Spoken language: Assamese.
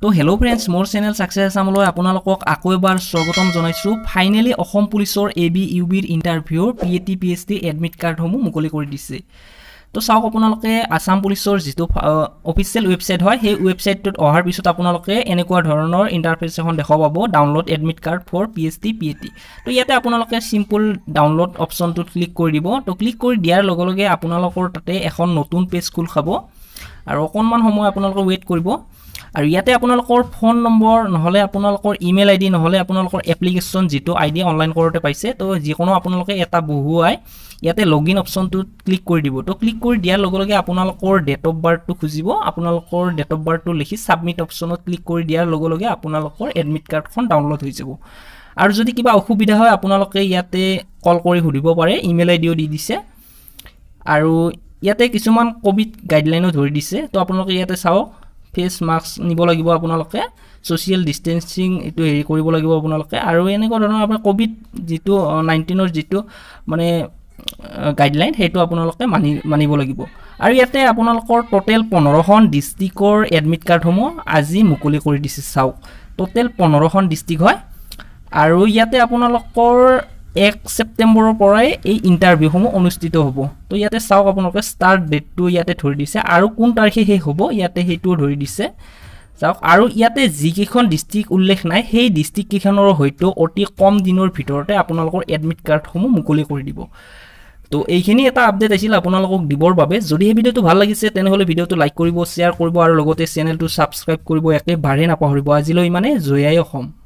তো হেল্ল' ফ্ৰেণ্ডছ, মোৰ চেনেল সাকসেছ আসামলৈ আপোনালোকক আকৌ এবাৰ স্বাগতম জনাইছো। ফাইনেলি অসম পুলিচৰ এবি ইউবিৰ ইন্টাৰভিউৰ PST এডমিট কাৰ্ড সমূহ মুকলি কৰি দিছে। তো চাওক, আপোনালোকে আসাম পুলিচৰ যেটো অফিচিয়েল ওয়েবসাইট হয় সেই ওয়েবসাইটটোত অহাৰ পিছত আপোনালোকে এনেকুৱা ধৰণৰ ইন্টাৰফেস এখন দেখা পাব, download admit card for PST। তো ইয়াতে আপোনালোকে সিম্পল ডাউনলোড অপশনটোত ক্লিক কৰি দিব। তো ক্লিক কৰি দিয়াৰ লগে লগে আপোনালোকৰ তাতে এখন নতুন পেজ খোল খাব আৰু অকনমান সময় আপোনালোকে ওয়েট কৰিব। আৰু ইয়াতে আপোনালোকৰ ফোন নম্বৰ নহলে আপোনালোকৰ ইমেইল আইডি নহলে আপোনালোকৰ এপ্লিকেশন যেটো আইডি অনলাইন কৰোতে পাইছে, তো যিকোনো আপোনালোকে এটা বহুৱাই ইয়াতে লগইন অপশনটোত ক্লিক কৰি দিব। তো ক্লিক কৰি দিয়াৰ লগে লগে আপোনালোকৰ ডেট অফ বাৰ্থটো খুজিব। আপোনালোকৰ ডেট অফ বাৰ্থটো লিখি সাবমিট অপশনত ক্লিক কৰি দিয়াৰ লগে লগে আপোনালোকৰ এডমিট কাৰ্ডখন ডাউনলোড হৈ যাব। আৰু যদি কিবা অসুবিধা হয় আপোনালোকে ইয়াতে কল কৰি সুধিব পাৰে, ইমেইল আইডিও দি দিছে। আৰু ইয়াতে কিছুমান কোভিড গাইডলাইনও ধৰি দিছে। তো আপোনালোকে ইয়াতে চাওক, ফেস মাস্ক নিব লাগিব, আপোনালোকে সোশ্যাল ডিস্টেন্সিং এটো হেৰি কৰিব লাগিব আপোনালোকে। আৰু এনেকুৱা ধৰণৰ আপোনাৰ কোভিড যেটো 19ৰ যেটো মানে গাইডলাইন হেটো আপোনালোকে মানিব লাগিব। আৰু ইয়াতে আপোনালোকৰ টোটাল 15খন ডিস্ট্ৰিক্টৰ এডমিট কাৰ্ডসমূহ আজি মুকলি কৰি দিছে। চাওক, টোটাল 15খন ডিস্ট্ৰিক্ট হয়। আৰু ইয়াতে আপোনালোকৰ 1 সেপ্টেম্বৰৰ পৰাই এই ইন্টাৰভিউসমূহ অনুষ্ঠিত হ'ব। তো ইয়াতে চাওক, আপোনালোকে স্টাৰ্ট ডেটটো ইয়াতে ধৰি দিছে আৰু কোন তাৰিখে হে হ'ব ইয়াতে হেটো ধৰি দিছে। চাওক, আৰু ইয়াতে যিকেইখন ডিস্ট্ৰিক্ট উল্লেখ নাই সেই ডিস্ট্ৰিক্ট কেইখনৰ হয়তো অতি কম দিনৰ ভিতৰতে আপোনালোকৰ এডমিট কাৰ্ডসমূহ মুকলি কৰি দিব। তো এইখিনি এটা আপডেট আছিল আপোনালোকক দিবৰ বাবে। যদি এই ভিডিওটো ভাল লাগিছে তেনেহলে ভিডিওটো লাইক কৰিব, শেয়াৰ কৰিব আৰু লগতে চেনেলটো সাবস্ক্ৰাইব কৰিব একেবাৰে নাপাহৰিব। আজিলৈ ইমানে। জয় আই অসম।